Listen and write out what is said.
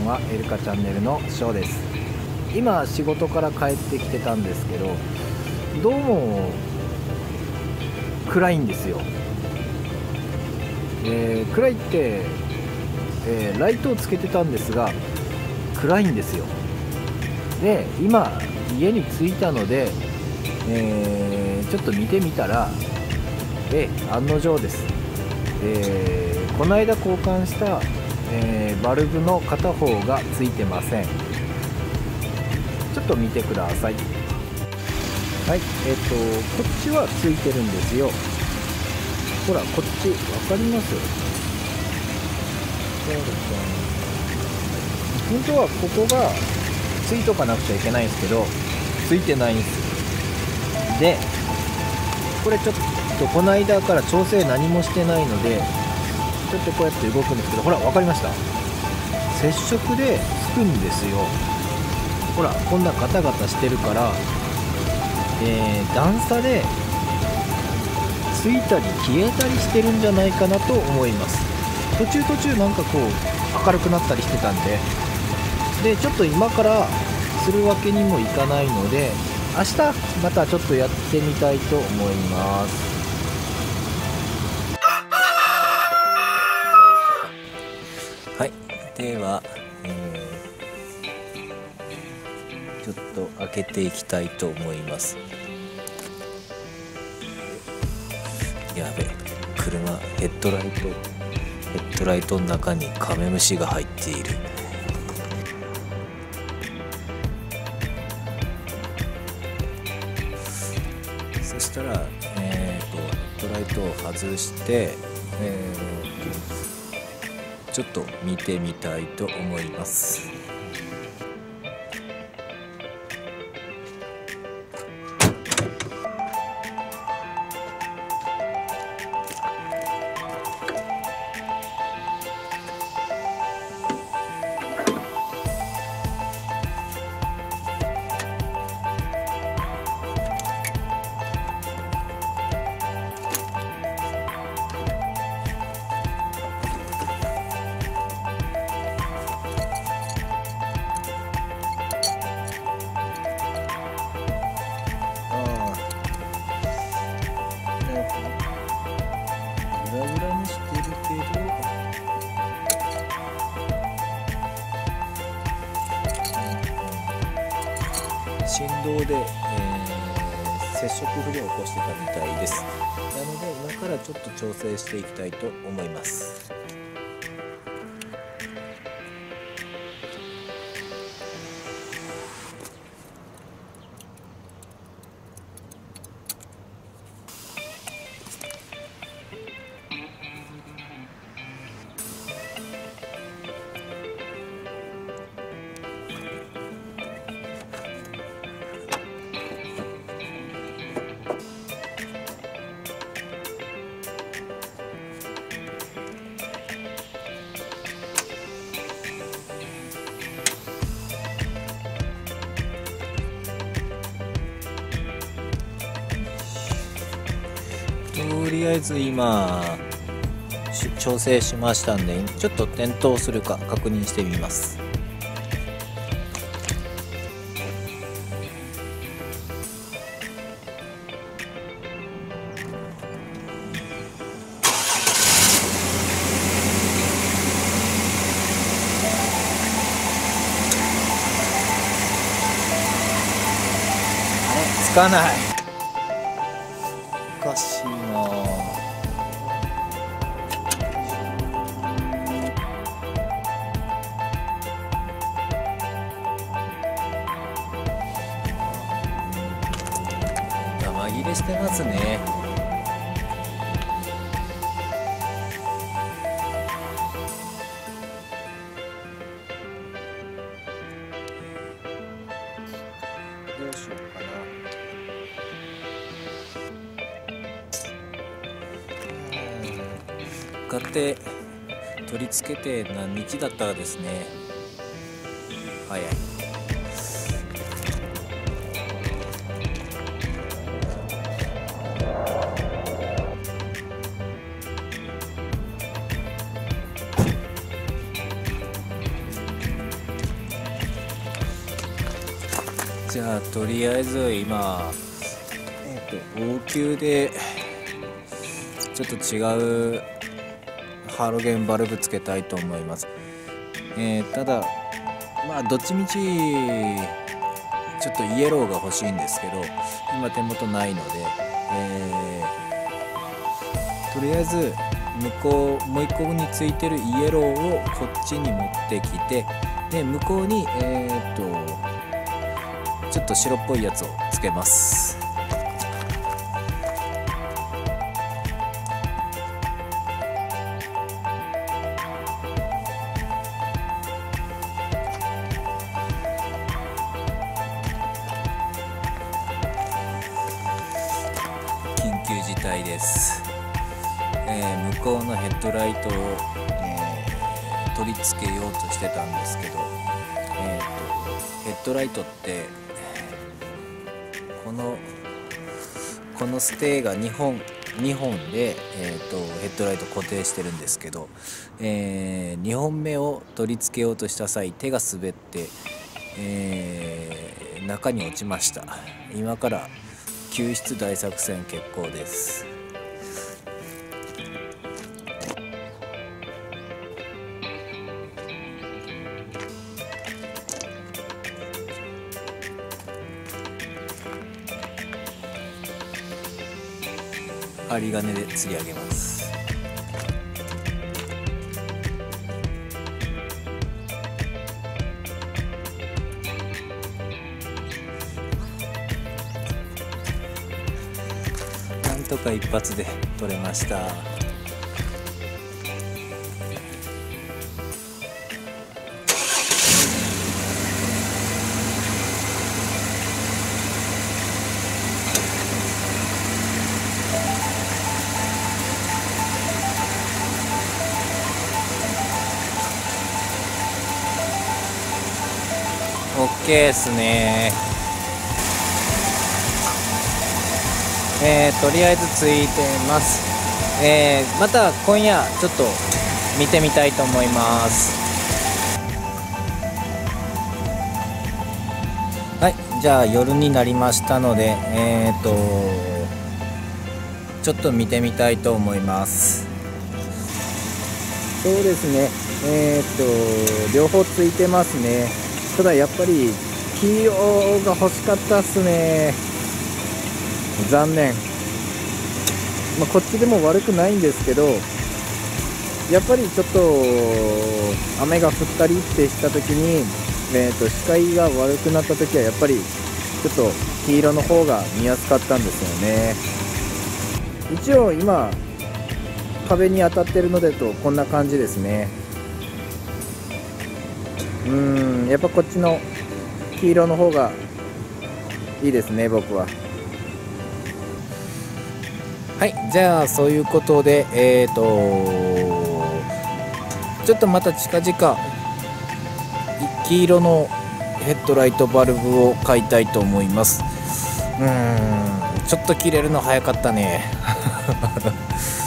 はエルカチャンネルのショーです。今仕事から帰ってきてたんですけど、どうも暗いんですよ。暗いって、ライトをつけてたんですが暗いんですよ。で今家に着いたので、ちょっと見てみたら、案の定です。この間交換した、バルブの片方がついてません。ちょっと見てください。はい、こっちはついてるんですよ。ほら、こっち分かります？本当はここがついとかなくちゃいけないんですけど、ついてないんです。でこれちょっとこの間から調整何もしてないので、ちょっとこうやって動くんですけど、ほら分かりました？接触でつくんですよ。ほらこんなガタガタしてるから、段差でついたり消えたりしてるんじゃないかなと思います。途中なんかこう明るくなったりしてたんで、ちょっと今からするわけにもいかないので、明日またちょっとやってみたいと思います。はい、では、ちょっと開けていきたいと思います。やべ、車ヘッドライトの中にカメムシが入っている。そしたら、ヘッドライトを外して、ちょっと見てみたいと思います。グラグラにしてるけど、振動で、接触不良を起こしてたみたいです。なので今からちょっと調整していきたいと思います。とりあえず今調整しましたんで、ちょっと点灯するか確認してみます。つかない。おかしいな。紛れしてますね。どうしようかな。買って取り付けて何日だったらですね。早い。 じゃあとりあえず今、応急でちょっと違うハロゲンバルブつけたいと思います。ただまあどっちみちちょっとイエローが欲しいんですけど、今手元ないので、とりあえずもう一個についてるイエローをこっちに持ってきて、で向こうにちょっと白っぽいやつをつけます。緊急事態です。向こうのヘッドライトを、取り付けようとしてたんですけど、ヘッドライトってこのステーが2本で、ヘッドライト固定してるんですけど、2本目を取り付けようとした際手が滑って、中に落ちました。今から救出大作戦決行です。針金で吊り上げます。なんとか一発で取れました。OK ですね。とりあえずついてます。また今夜ちょっと見てみたいと思います。はい、じゃあ夜になりましたので、ちょっと見てみたいと思います。 そうですね、両方ついてますね。ただやっぱり黄色が欲しかったっすね。残念。こっちでも悪くないんですけど、やっぱりちょっと雨が降ったりってした時に、視界が悪くなった時はやっぱりちょっと黄色の方が見やすかったんですよね。一応今壁に当たってるのでとこんな感じですね。やっぱこっちの黄色の方がいいですね、僕は。はい、じゃあそういうことでちょっとまた近々黄色のヘッドライトバルブを買いたいと思います。ちょっと切れるの早かったね